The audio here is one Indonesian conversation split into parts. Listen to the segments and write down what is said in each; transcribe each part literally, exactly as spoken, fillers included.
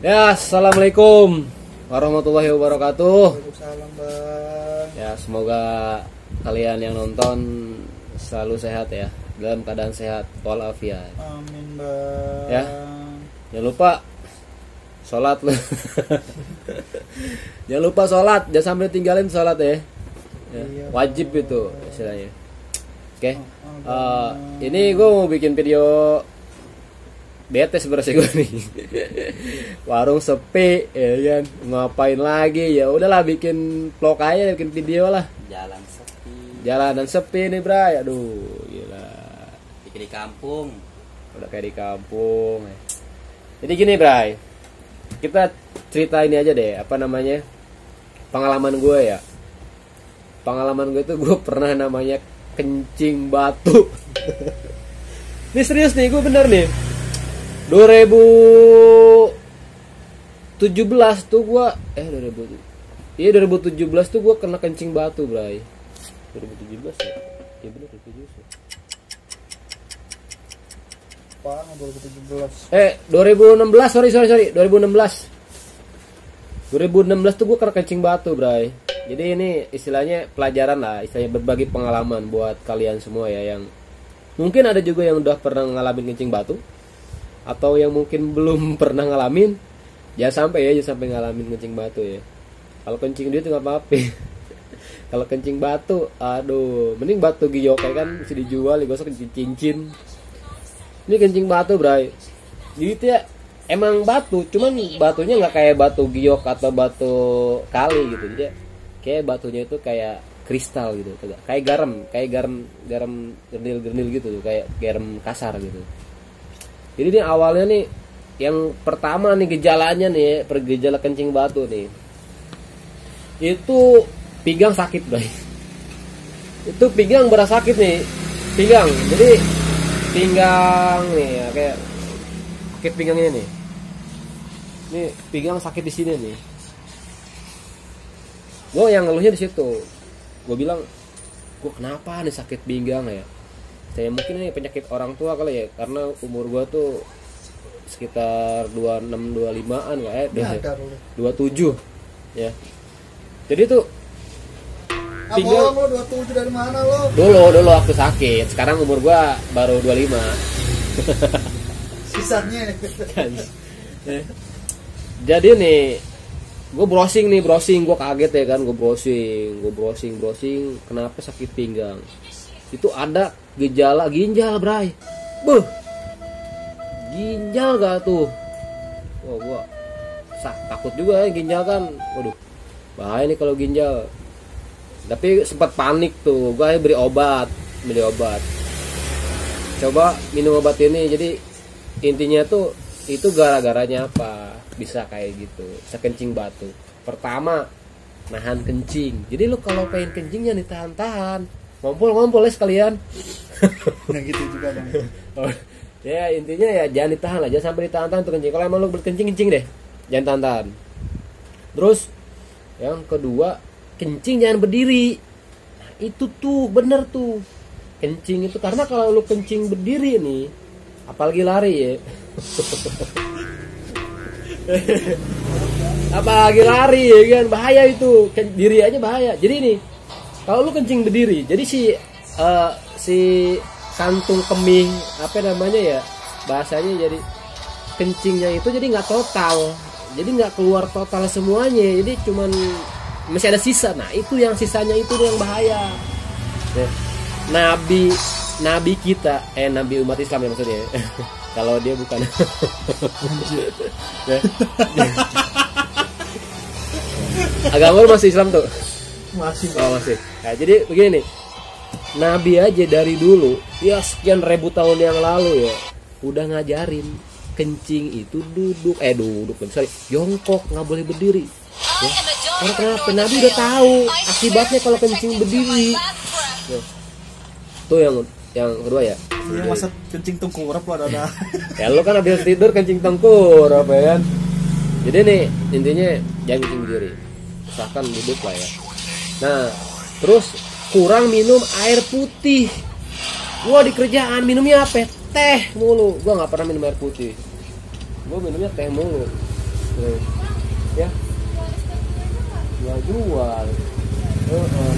Ya, assalamualaikum warahmatullahi wabarakatuh. Waalaikumsalam, Bang. Ya, semoga kalian yang nonton selalu sehat ya, dalam keadaan sehat walafiat. Amin, Bang. Ya, jangan lupa sholat lu. Jangan lupa sholat, jangan sampai tinggalin sholat ya. Ya, Iya, wajib Bang. itu istilahnya. Oke, Oh, uh, Bang. ini gue mau bikin video bete sebenarnya gue nih. Warung sepi ya kan, ngapain lagi, ya udahlah bikin vlog aja, bikin video lah. Jalan sepi, Jalanan sepi nih bray, aduh gila, bikin di kampung. udah kayak di kampung. Jadi gini bray, kita cerita ini aja deh, apa namanya, pengalaman gue ya. Pengalaman gue tuh gue pernah namanya kencing batu. Ini serius nih, gue bener nih. dua ribu tujuh belas tuh gua eh dua ribu iya dua ribu tujuh belas tuh gua kena kencing batu, bray. dua ribu tujuh belas ya. Iya benar dua ribu tujuh belas. Ya. Apaan dua ribu tujuh belas? Eh dua ribu enam belas, sorry sorry sorry, dua ribu enam belas. dua ribu enam belas tuh gua kena kencing batu, bray. Jadi ini istilahnya pelajaran lah, istilahnya berbagi pengalaman buat kalian semua ya, yang mungkin ada juga yang udah pernah ngalamin kencing batu, atau yang mungkin belum pernah ngalamin. Jangan sampai ya, jangan sampai ngalamin kencing batu ya. Kalau kencing dia tuh nggak apa-apa. Kalau kencing batu, aduh, mending batu giyok kan bisa dijual, digosok jadi cincin. Ini kencing batu, bray. Jadi itu ya emang batu, cuman batunya nggak kayak batu giyok atau batu kali gitu. Jadi kayak batunya itu kayak kristal gitu, kayak garam, kayak garam garam gernil-gernil gitu, kayak garam kasar gitu. Jadi ini awalnya nih, yang pertama nih gejalanya nih, pergejala kencing batu nih, itu pinggang sakit, bray. Itu pinggang berasa sakit nih, pinggang. Jadi pinggang nih, ya, kayak sakit pinggangnya nih. Ini pinggang sakit di sini nih. Gue yang ngeluhnya di situ. Gue bilang, gue kenapa nih sakit pinggang ya? Saya mungkin ini penyakit orang tua kali ya, karena umur gua tuh sekitar dua puluh enam dua puluh limaan enggak ya, Nyadar lu. dua puluh tujuh ya. Jadi tuh Ah, pinggang bohong lo dua puluh tujuh dari mana lo? dulu dulu waktu sakit, sekarang umur gua baru dua puluh lima. Sisanya. Eh, Jadi nih gue browsing nih, browsing, gue kaget ya kan, gue browsing, gue browsing, browsing, kenapa sakit pinggang? Itu ada gejala ginjal, bray. Beuh, ginjal gak tuh? Wah, gua sak takut juga ya ginjal kan. Waduh, bahaya nih kalau ginjal. Tapi sempat panik tuh, gua beri obat, beli obat. Coba minum obat ini, jadi intinya tuh itu gara-garanya apa? Bisa kayak gitu, bisa kencing batu. Pertama, nahan kencing. Jadi lu kalau pengen kencing jangan ditahan-tahan. Ngompol-ngompol ya sekalian. Nah gitu juga, Bang. Oh, ya intinya ya jangan ditahan lah, jangan sampai ditahan-tahan tuh kencing. Kalau emang lu berkencing, kencing deh, jangan tahan-tahan. Terus yang kedua, kencing jangan berdiri. Nah, itu tuh bener tuh, kencing itu, karena kalau lu kencing berdiri nih, apalagi lari ya. Apalagi lari ya kan, bahaya itu, diri aja bahaya. Jadi nih, kalau lu kencing berdiri, jadi si uh, si kantung kemih apa namanya ya bahasanya, jadi kencingnya itu jadi nggak total, jadi nggak keluar total semuanya, jadi cuman masih ada sisa. Nah itu yang sisanya itu yang bahaya. Nah, nabi nabi kita eh nabi umat Islam ya maksudnya. Kalau dia bukan. Agama lu masih Islam tuh? Masih. Oh masih. Nah, jadi begini nih, Nabi aja dari dulu, ya sekian ribu tahun yang lalu ya, udah ngajarin kencing itu duduk, eh duduk, sorry, jongkok, nggak boleh berdiri. Ya. Karena kenapa? Nabi udah tahu akibatnya kalau kencing berdiri. Ya. Tuh yang yang kedua ya. Ini masa kencing tengkurap lo ada. Ya lu kan habis tidur kencing tengkurap ya kan. Jadi nih intinya jangan kencing berdiri, usahakan duduk lah ya. Nah terus kurang minum air putih. Gua di kerjaan minumnya apa? Teh mulu. Gua nggak pernah minum air putih. Gua minumnya teh mulu. Tuh. Ya nggak jual. Uh-uh.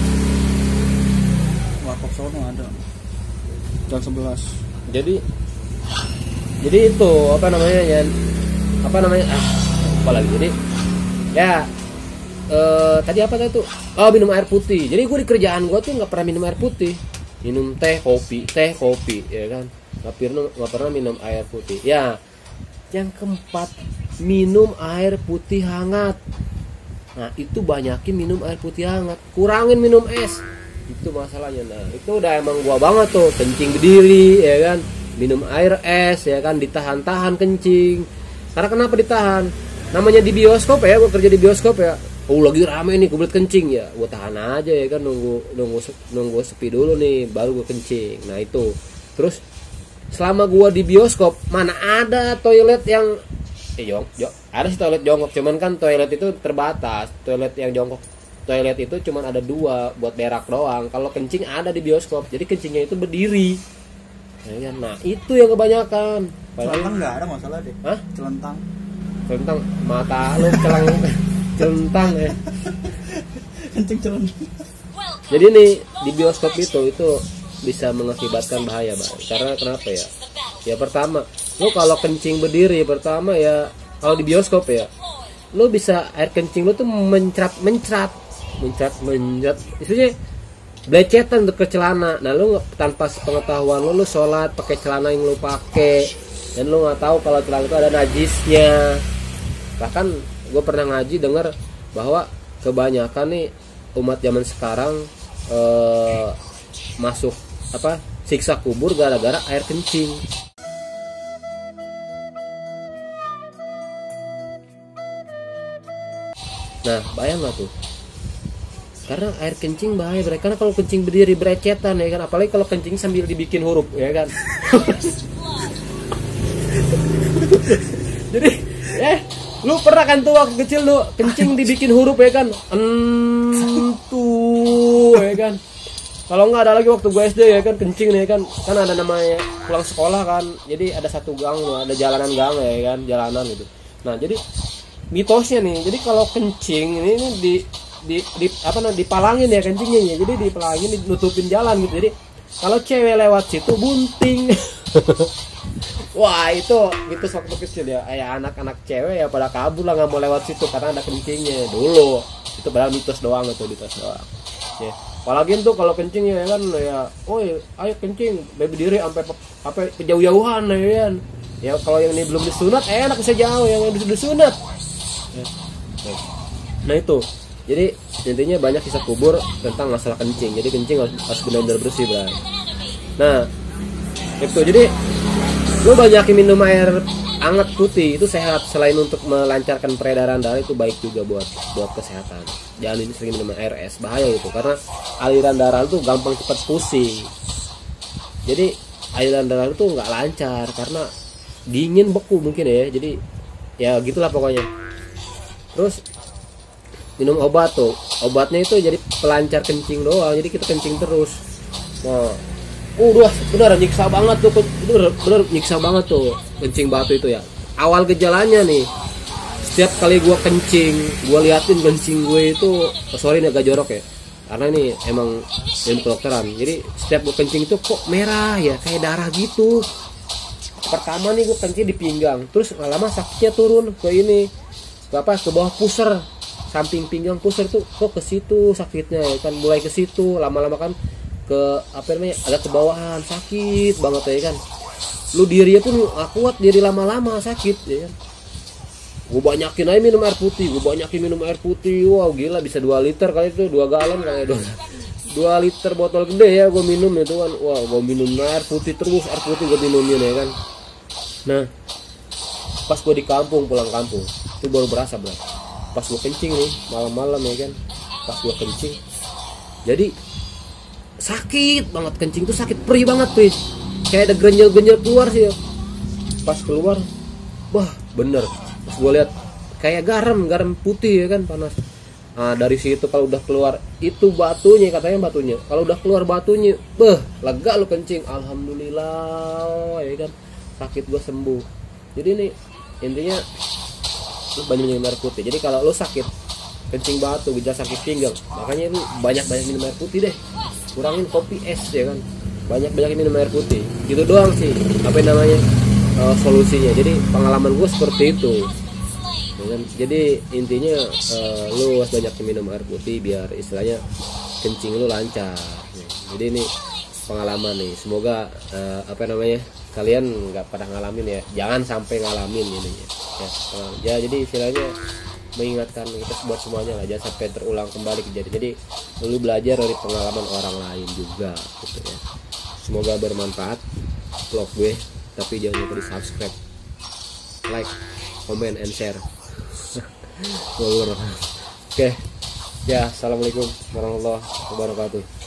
Warkop sono ada. Jam sebelas. Jadi jadi itu apa namanya ya? Apa namanya? Ah, apa lagi? Jadi ya eh, tadi apa tuh? Oh, minum air putih. Jadi gue di kerjaan gue tuh nggak pernah minum air putih. Minum teh, kopi, teh, kopi, ya kan? Nggak pernah nggak pernah minum air putih. Ya, yang keempat minum air putih hangat. Nah itu banyakin minum air putih hangat, kurangin minum es. Itu masalahnya. Nah itu udah emang gua banget tuh, kencing berdiri ya kan, minum air es ya kan, ditahan-tahan kencing. Karena kenapa ditahan? Namanya di bioskop ya, gua kerja di bioskop ya. Oh lagi rame nih, gue kencing ya, gue tahan aja ya kan, nunggu nunggu nunggu sepi dulu nih, baru gue kencing. Nah itu, terus selama gue di bioskop mana ada toilet yang eh jong, jong, ada sih toilet jongkok, cuman kan toilet itu terbatas, toilet yang jongkok, toilet itu cuman ada dua buat berak doang. Kalau kencing ada di bioskop, jadi kencingnya itu berdiri. Ya kan? Nah itu yang kebanyakan. Celentang nggak ada masalah deh. Hah? Celentang. Celentang mata lu celang. Celentang ya. Kencing celentang. Jadi nih di bioskop itu itu bisa mengakibatkan bahaya, Bang. Karena kenapa ya? Ya pertama, lu kalau kencing berdiri pertama ya, kalau di bioskop ya, lu bisa air kencing lu tuh mencrat mencrat mencrat mencrat. Maksudnya belecetan tuh ke celana. Nah, lu tanpa pengetahuan lu lu sholat pakai celana yang lu pakai dan lu nggak tahu kalau celana itu ada najisnya. Bahkan gue pernah ngaji dengar bahwa kebanyakan nih umat zaman sekarang eh, masuk apa siksa kubur gara-gara air kencing. Nah bayang nggak tuh, karena air kencing bahaya, karena kalau kencing berdiri berecetan ya kan, apalagi kalau kencing sambil dibikin huruf ya kan. Jadi eh lu pernah kan tuh waktu kecil lu kencing dibikin huruf ya kan, entu ya kan. Kalau nggak ada lagi waktu gue S D ya kan, kencing nih kan, kan ada namanya pulang sekolah kan, jadi ada satu gang, ada jalanan gang ya kan, jalanan gitu. Nah jadi mitosnya nih, jadi kalau kencing ini, ini di di, di apa namanya dipalangin ya kencingnya ya, jadi dipalangin, ditutupin jalan gitu. Jadi kalau cewek lewat situ bunting. Wah itu mitos waktu kecil ya, kayak anak-anak cewek ya pada kabur lah, nggak mau lewat situ karena ada kencingnya dulu. Itu padahal mitos doang, itu mitos doang. Ya. Apalagi tuh kalau kencing ya kan ya, oh ayo kencing, berdiri sampai sampai kejauh-jauhan ya kan. Ya kalau yang ini belum disunat enak bisa jauh, yang udah disunat. Ya. Nah itu, jadi intinya banyak kisah kubur tentang masalah kencing. Jadi kencing harus, harus benar-benar bersih, Bro. Nah itu jadi lu banyakin minum air hangat putih itu sehat, selain untuk melancarkan peredaran darah itu baik juga buat buat kesehatan. Jangan ini sering minum air es, bahaya itu karena aliran darah itu gampang cepat pusing. Jadi aliran darah itu nggak lancar karena dingin beku mungkin ya. Jadi ya gitulah pokoknya. Terus minum obat tuh, obatnya itu jadi pelancar kencing doang, jadi kita kencing terus. Nah udah bener nyiksa banget tuh, bener, bener nyiksa banget tuh kencing batu itu ya. Awal gejalanya nih, setiap kali gua kencing, gua liatin kencing gue itu, oh sorry nih agak jorok ya, karena ini emang ilmu kedokteran. Jadi setiap gua kencing itu kok merah ya, kayak darah gitu. Pertama nih gua kencing di pinggang, terus lama-lama sakitnya turun ke ini, ke apa, ke bawah pusar, samping pinggang pusar tuh, kok ke situ sakitnya ya kan, mulai ke situ, lama-lama kan ke apa namanya agak ke bawahan, sakit banget ya kan. Lu diri pun gak kuat, diri lama-lama sakit ya kan. Gue banyakin aja minum air putih, gue banyakin minum air putih. Wow gila, bisa dua liter kali itu, dua galon kali itu. dua liter botol gede ya gue minum itu kan. Wow gue minum air putih terus, air putih gue minumin ya kan. Nah pas gue di kampung, pulang kampung itu baru berasa bro. Pas gue kencing nih malam-malam ya kan, pas gue kencing jadi sakit banget, kencing tuh sakit perih banget tuh, kayak ada genjel-genjel keluar sih ya. Pas keluar, wah bener, pas gue lihat kayak garam, garam putih ya kan, panas. Nah dari situ kalau udah keluar itu batunya, katanya batunya, kalau udah keluar batunya, beh lega lu kencing, alhamdulillah ya kan, sakit gue sembuh. Jadi ini intinya lu banyak minum air putih. Jadi kalau lu sakit kencing batu, gejala sakit pinggang, makanya lu banyak-banyak minum air putih deh. Kurangin kopi es ya kan. Banyak-banyak minum air putih. Gitu doang sih. Apa namanya? Uh, solusinya. Jadi pengalaman gue seperti itu. Ya kan? Jadi intinya uh, lu harus banyak minum air putih biar istilahnya kencing lu lancar. Ya. Jadi ini pengalaman nih. Semoga uh, apa namanya? Kalian nggak pada ngalamin ya. Jangan sampai ngalamin ini ya. Ya, ya jadi istilahnya mengingatkan kita buat semuanya lah, jangan sampai terulang kembali kejadian. Jadi lu belajar dari pengalaman orang lain juga gitu ya. Semoga bermanfaat vlog gue, tapi jangan lupa di subscribe, like, comment, and share. Oke ya, assalamualaikum warahmatullahi wabarakatuh.